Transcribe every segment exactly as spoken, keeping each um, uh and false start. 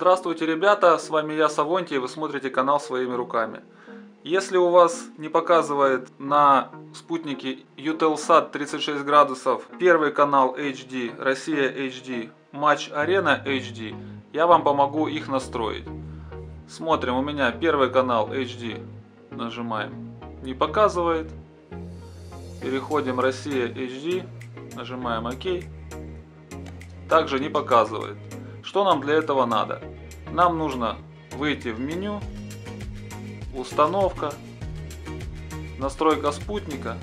Здравствуйте, ребята, с вами я, Савонтий, и вы смотрите канал Своими руками. Если у вас не показывает на спутнике Eutelsat тридцать шесть градусов первый канал эйч ди, Россия эйч ди, Матч Арена эйч ди, я вам помогу их настроить. Смотрим, у меня первый канал эйч ди, нажимаем, не показывает. Переходим Россия эйч ди, нажимаем ОК, также не показывает. Что нам для этого надо? Нам нужно выйти в меню, установка, настройка спутника,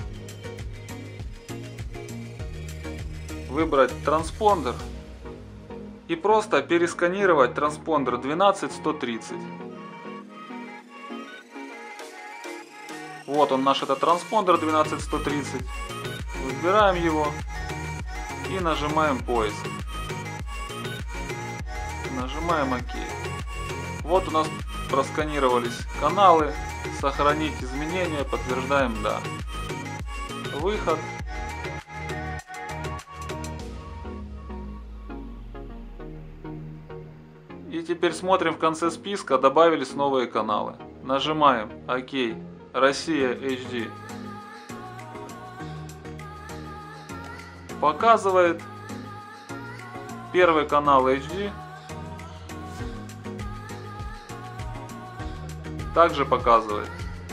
выбрать транспондер и просто пересканировать транспондер двенадцать сто тридцать. Вот он, наш этот транспондер двенадцать сто тридцать. Выбираем его и нажимаем поиск. Нажимаем ОК. Вот у нас просканировались каналы. Сохранить изменения. Подтверждаем да. Выход. И теперь смотрим, в конце списка добавились новые каналы. Нажимаем ОК. Россия эйч ди. Показывает. Первый канал эйч ди. Также показывает.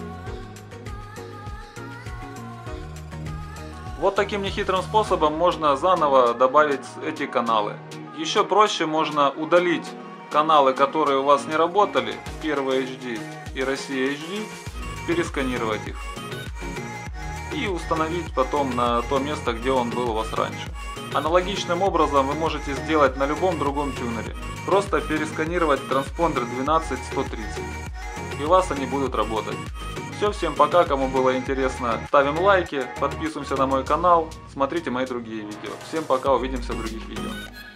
Вот таким нехитрым способом можно заново добавить эти каналы. Еще проще, можно удалить каналы, которые у вас не работали, первый эйч ди и Россия эйч ди, пересканировать их и установить потом на то место, где он был у вас раньше. Аналогичным образом вы можете сделать на любом другом тюнере. Просто пересканировать транспондер двенадцать сто тридцать. И у вас они будут работать. Все, всем пока, кому было интересно, ставим лайки, подписываемся на мой канал, смотрите мои другие видео. Всем пока, увидимся в других видео.